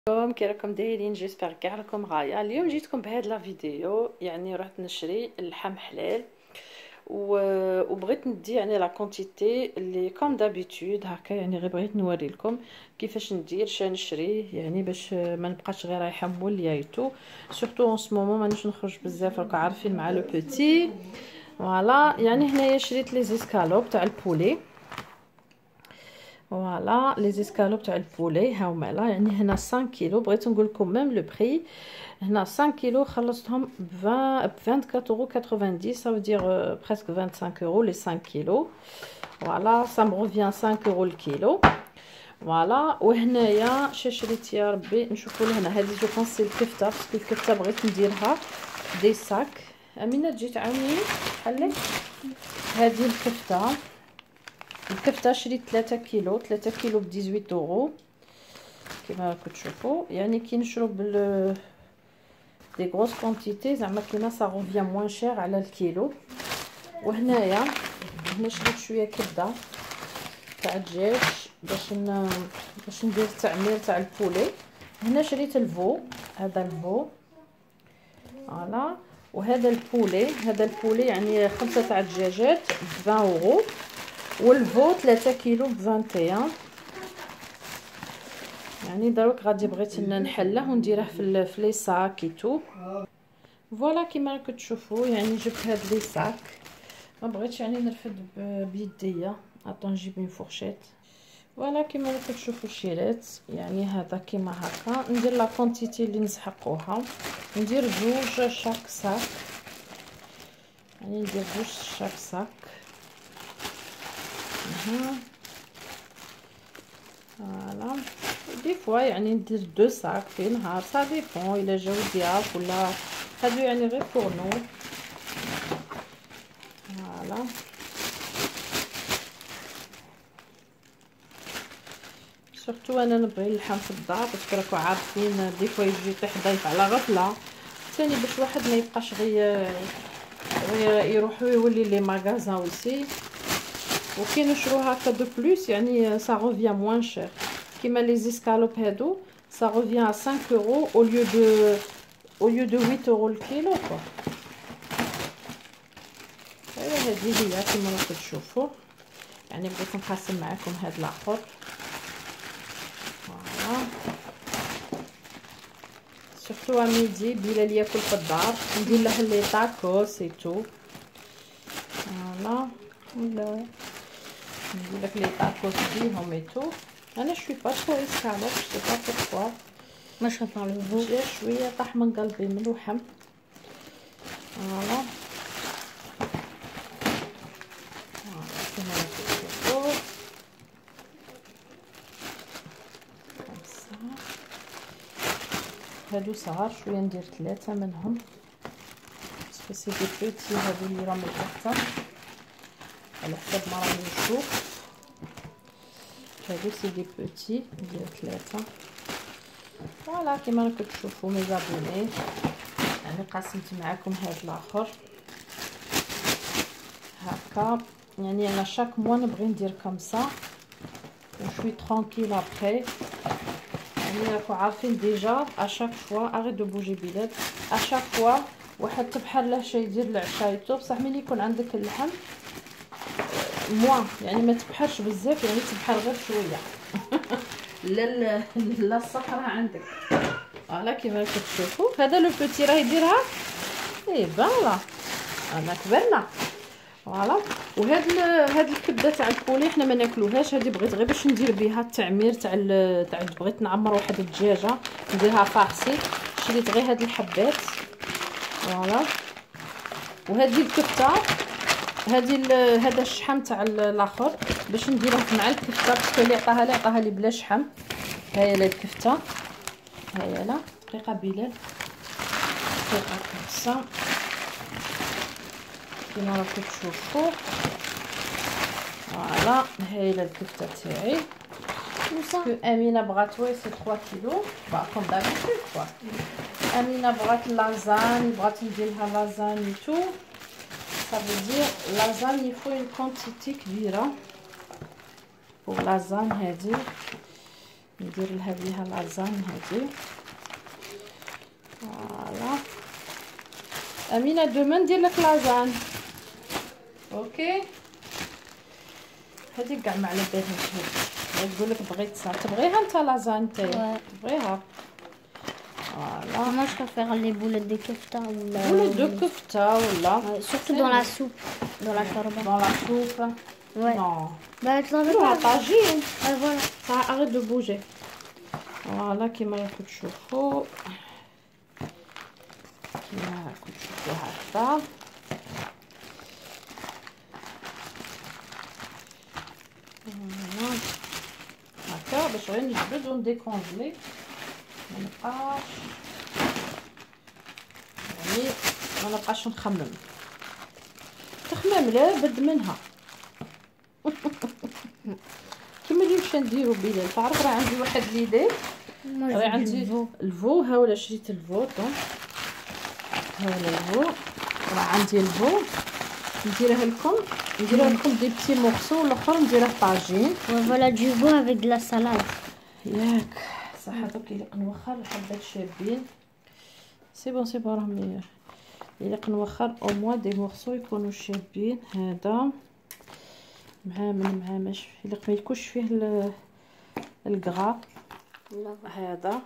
كي راكم دايرين؟ جيسبر كاع راكم غايه. اليوم جيتكم بهاد لا فيديو، يعني رحت نشري اللحم حلال وبغيت ندي يعني لا كونتيتي اللي كوم دابيتود هكا، يعني غير بغيت نوري لكم كيفاش ندير نشريه، يعني باش ما نبقاش غير رايحه موليايتو. سورتو اون سو مومون مانيش نخرج بزاف، راكم عارفين مع لو بوتي. فوالا يعني هنايا شريت لي زيسكالوب تاع البولي. فوالا لي زيسكالوب تاع البولي هاهما لا، يعني هنا 5 كيلو. بغيت نقول لكم ميم لو بري هنا 5 كيلو خلصتهم ب 24,90 ça veut dire presque 25 euros les 5 كيلو. فوالا ça me revient 5 euros الكيلو. فوالا وهنايا شريت يا ربي نشوفوا لهنا هذه جو بونسي الكفته، باسكو الكفته بغيت نديرها دي ساك. امينه تجي تعاونيني حلي هذه الكفته شريت 3 كيلو ب 18 اورو كما راكم تشوفوا. يعني كي نشرو بال دي غروس كونتيتي زعما كيما سا روفيان موان شير على الكيلو. وهنايا شريت شويه كبده تاع الدجاج باش ندير التعمير تاع البولي. هنا شريت الفو، هذا الفو فوالا. وهذا البولي يعني 5 تاع الدجاجات ب 20 اورو، والفو 3 كيلو ب 21. يعني دروك غادي بغيت نحله ونديره في لي ساك ايتو. فوالا كيما راكم تشوفوا يعني جبت هاد لي ساك، ما بغيتش يعني نرفد بيديا. اطون نجيب اون فورشيت. فوالا كيما راكم تشوفوا شيرات يعني هذا كيما هكا. ندير لا كونتيتي اللي نسحقوها، ندير جوج شاك ساك، يعني ندير جوج شاك ساك. فوالا دي فوا يعني ندير 2 ساك في نهار، سا ديبون الا جاو ضياف ولا هادو يعني غير فورنو. فوالا سورتو انا نبغي اللحم في الدار، باسكو راكم عارفين دي فوا يجي يطيح ضيف على غفله ثاني، باش واحد ما يبقاش غير يروحوا يولي لي ماغازان وسي. وكي نشرو هكا دو بلوس يعني سا روفيان موان شير. كيما لي زيسكالوب هادو سا روفيان 5 اورو au lieu de 8 euros الكيلو كوا. ايوا هذه هي كيما راكم تشوفوا. يعني بغيت نقاسم معكم هاد الاخر. فوالا سورتو ميدي بلال ياكل في الدار ندير له لي طاكوس ايتو. فوالا ولا ندير لك لي طاكوس بيهم ايتو. انا شوي با ترو اسكالوب سي با بوركوا ما شاء الله الفو شويه طاح من قلبي من لحم. فوالا كيما راكم تشوفوا هادو صغار شويه ندير 3 منهم، باسكو سي دي بوتي هادو اللي راهم الاحسن على حسب ما راهم نشوف. هادو سي دي بوتي ندير 3. فوالا كيما راكم تشوفوا مي زابوني يعني قاسمت معكم هاد الاخر هكا. يعني انا شاك موا نبغي ندير كومسا وشوي ترونكيل ابري. يعني راكم عارفين ديجا اشاك فوا اغي دو بوجي بلاد اشاك فوا واحد تبحر له شي يدير العشايتو، بصح ملي يكون عندك اللحم موا يعني ما تبحرش بزاف، يعني تبحر غير شويه لا الصحراء عندك. فوالا كيما راكم تشوفوا هذا لو بوتي راه يديرها اي فوالا انا كبرنا. فوالا هاد الكبده تاع البولي حنا ما ناكلوهاش، هذه بغيت غير باش ندير بها التعمير تاع بغيت نعمر واحد الدجاجه نديرها فارسي. شريت غير هاد الحبات. فوالا وهذه الكفته هذا الشحم تاع الاخر باش نديره مع الكفته، باسكو اللي عطاها لي بلا شحم. هاهي لا الكفته، هاهي لا دقيقه بلال دقيقه كبسه كيما راكم تشوفوا. فوالا هاهي لا الكفته تاعي. باسكو امينه بغات سي 3 كيلو كوم دابيتود كوا. امينه بغات لازاني، بغات ندير لها لازاني تو. Ça veut dire lasagne il faut une quantité كبيرة pour lasagne هذه. ندير لها بها لازان هذه. فوالا امينه دوما ندير لك لازان. اوكي هذه كاع ما على بالهاش. هذه تقول لك بغيت تبغيها انت لازان نتايا تبغيها. فوالا Moi, je préfère les boulettes de kefta ou la... boulettes de kefta ولا surtout dans la soupe, dans la chorba. dans la soupe. Ouais. Non. Bah, tu en veux نروح pas. طاجين. Voilà. صح arrête de bouger. فوالا كيما راكم تشوفوا هكذا. هكا باش غير نجبد ونديكونجلي منبقاش يعني منبقاش نخمم. تخمم لا بد منها. كيما اللي مشى نديرو بلال. تعرف راه عندي واحد ليدي. راه عندي الفو. ها ولا شريت الفو. دونك ها ولا الفو. راه عندي الفو نديرها لكم دي بتي مورسو. الاخر نديرها طاجين. Voilà du veau avec de la salade. ياك صح. هذوك يليق نوخر الحبات شابين. سي بون راهم يليق نوخر او موا دي مورسو يكونوا شابين. هذا مع ماش يليق ما يكونش فيه الكغا. هذا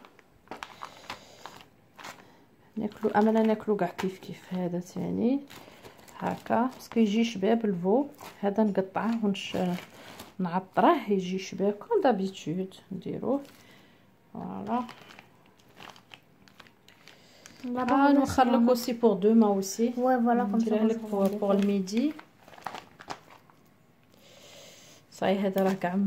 ناكلو امانا ناكلو كاع كيف هذا ثاني هكا باسكو يجي شباب الفو. هذا نقطعه نعطره يجي شباب كون دابيتود نديروه. فوالا نوخر لك اوسي بور دوما اوسي. Ouais, voilà comme ça. نديرها لك بور الميدي. صاي هذا راه كاع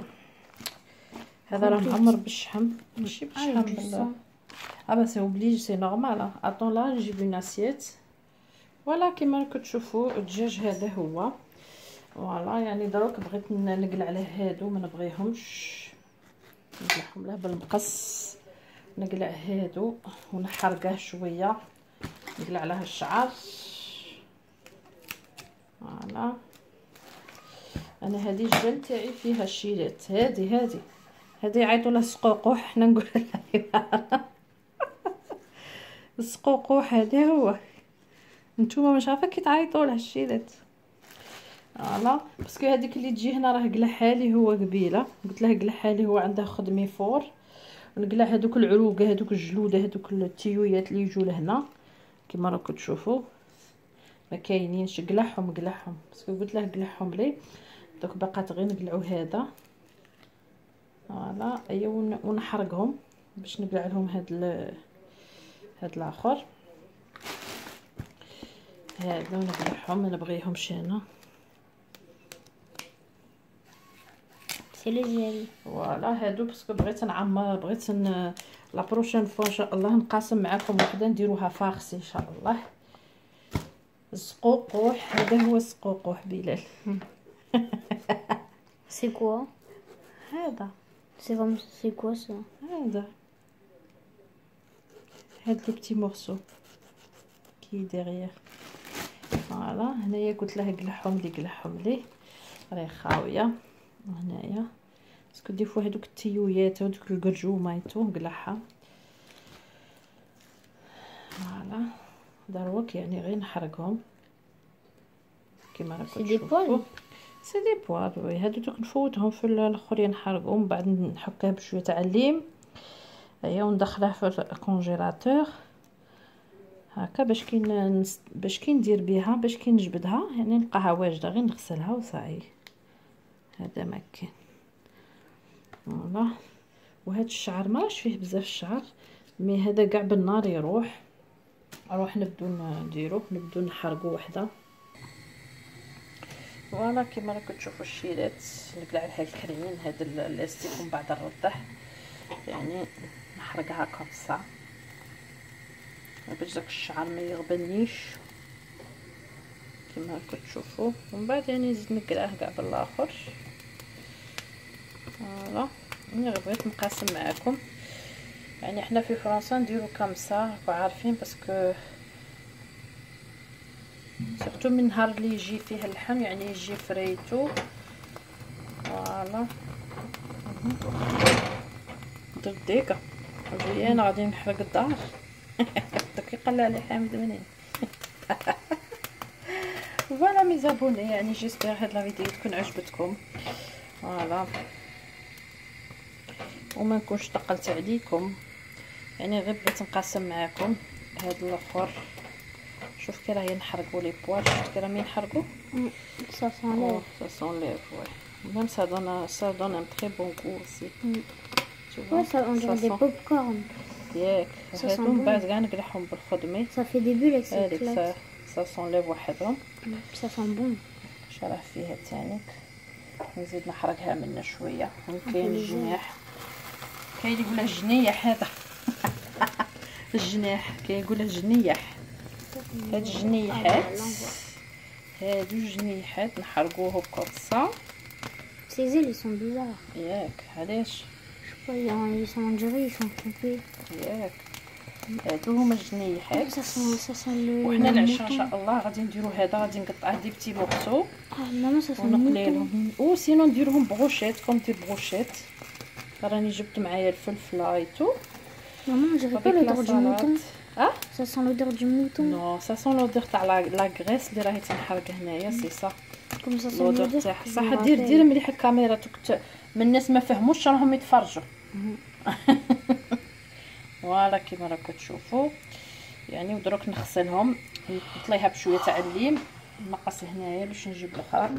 هذا راه معمر بالشحم ماشي بالشحم. بس سي اوبليج سي نورمال. اطون لا نجيب اون اسيت. فوالا كيما راكم تشوفوا الدجاج هذا هو. فوالا يعني دروك بغيت نقلع عليه هادو ما نبغيهمش نقلعهم له بالمقص. نقلع هادو ونحرقه شويه نقلع عليه الشعر. فوالا انا هذه الجل تاعي فيها الشيلات. هذه يعيطوا لها السقوقوح حنا نقول لها السقوقوح. هذا هو. نتوما مش عارفه كي تعيطوا لها الشيلات. فوالا باسكو هذيك اللي تجي هنا راه قلعها لي هو قبيله. قلت لها قلعها لي هو عنده خدمي فور. ونقلع هذوك العروقه هذوك الجلوده هذوك التيويات اللي يجوا لهنا كيما راكم تشوفوا ما كاينينش. قلعهم باسكو قلت له قلعهم لي. دوك بقات غير نقلعوا هذا. فوالا ايوا ونحرقهم باش نقلع لهم هاد الاخر. هذا ونقلعهم ما نبغيهمش هنا. سي ليجيري. فوالا هادو باسكو بغيت نعمر بغيت لا بروشين فوا ان شاء الله نقاسم معكم وحده نديروها فارسي ان شاء الله. السقوقوح هذا هو السقوقوح بلال. سي كوا هذا سي كوا سا هاد لي بتي مورسو كي ديغيير. فوالا هنايا قلت له قلعهم لي راهي خاويه. وهنايا باسكو دي فوا هذوك التيويات ودوك القرجومه يتو نقلعها. فوالا دروك يعني غير نحرقهم كيما راكم تشوفوا. سي دي بوال وي. هادو دوك نفوتهم في الاخرين نحرقهم بعد نحكها بشويه تاع الليم. ايا وندخلها في الكونجيلاتور هكا باش كي ندير بها باش كي نجبدها يعني نلقاها واجده غير نغسلها وصاي. هذا ما كاين. فوالا وهذا الشعر ما راش فيه بزاف الشعر مي هذا كاع بالنار يروح نبدو نديروه نبدو نحرقو وحده. فوالا كيما راكم تشوفوا الشيلات نقلع عليها الكريم. هذا الاستيك من بعد نردح يعني نحرقها كبصه باش داك الشعر ما يغبنيش كيما راكم تشوفوا. ومن بعد يعني نزيد نقلعه كاع بالاخر. فوالا انا بغيت نقاسم معكم يعني حنا في فرنسا نديرو كامسا راكم عارفين باسكو سورتو من نهار اللي يجي فيه اللحم يعني يجي فريتو. فوالا ترديكه جاي انا غادي نحرق الدار. دوك يقلع لي حامد منين. فوالا مي زابوني، يعني جيسبر هاد لا فيديو تكون عجبتكم. فوالا وما نكونش ثقلت عليكم، يعني غير بغيت نقاسم معاكم. هاد الاخر شوف كي راهي نحرقوا لي بوال، شفت كي راهم ينحرقوا. Ça s'enlève. Ça s'enlève, ouais. Même ça donne un très bon goût aussi. Tu vois, Ouais, ça, on dirait des pop-corn. ياك Ça sent هادو من bon. بعد كاع نقلعهم بالخدمي. Ça fait des bulles avec هاديك cette claque. ça s'enlève وحدهم. Ça sent bon. شرح فيها تانيك، نزيد نحرقها منا شويه. كاين الجناح، كاين اللي يقولها الجنيح هذا. الجناح كاين يقولها الجنيح. هاد الجنيحات، هادو الجنيحات نحرقوهم كوصا. Ces ailes, ils sont bizarres. ياك علاش؟ Je sais pas, ils sont on dirait ils sont coupés. ياك هادو هما الجنيحات. Ça sent le. وحنا le العشاء ان mouton. شاء الله غادي نديرو هذا، غادي نقطعه دي بتي مورسو Ah, maman, ça sent le ونقلي mouton. لهم، او سينو نديرهم بروشيت كوم دي بروشيت. راني جبت معايا الفلفل ايتو. Maman, on dirait pas l'odeur du mouton. اه Ça sent l'odeur du mouton. نو سا سون لودور تاع لا غريس اللي راهي تنحرق هنايا، سي صا Comme ça sent لودور l'odeur. تاعها. que je صح me دير rappelle. مليح الكاميرا من الناس ما فهموش راهم يتفرجوا. فوالا كيما راكم تشوفوا، يعني ودروك نغسلهم نطليها بشويه تاع الليم. نقص هنايا باش نجيب الاخر.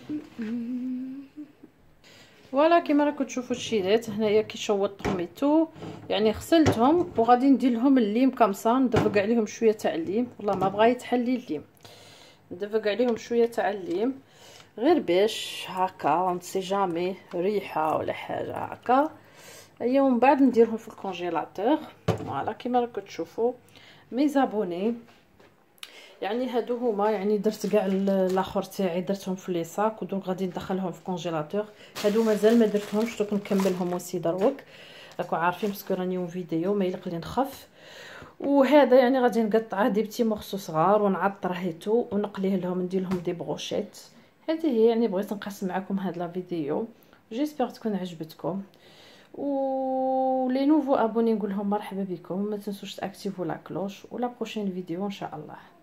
فوالا كيما راكم تشوفوا الشيلات هنايا كي شوطتهم ايتو، يعني غسلتهم وغادي ندير لهم الليم كامصا، ندفق عليهم شويه تاع الليم. والله ما بغا يتحلي الليم، ندفق عليهم شويه تاع الليم غير باش هكا اون سي جامي ريحه ولا حاجه هكا. ايا ومن بعد نديرهم في الكونجيلاتور. فوالا كيما راكم تشوفوا مي زابوني، يعني هادو هما، يعني درت كاع الاخر تاعي درتهم في لي صاك ودونك غادي ندخلهم في الكونجيلاتور. هادو مازال ما درتهمش، دوك نكملهم وسي دروك. راكم عارفين باسكو راني اون فيديو ما يلق لي نخف. وهذا يعني غادي نقطعه دي بتي مورسو صغار ونعطره هيتو ونقليه لهم، ندير لهم دي بروشيت. هذه هي، يعني بغيت نقسم معكم هاد لا فيديو، جيسبر تكون عجبتكم. و لي نوفو ابوني نقول لهم مرحبا بكم، ما تنسوش تاكتيفوا لا كلوش، ولا بروشين فيديو ان شاء الله.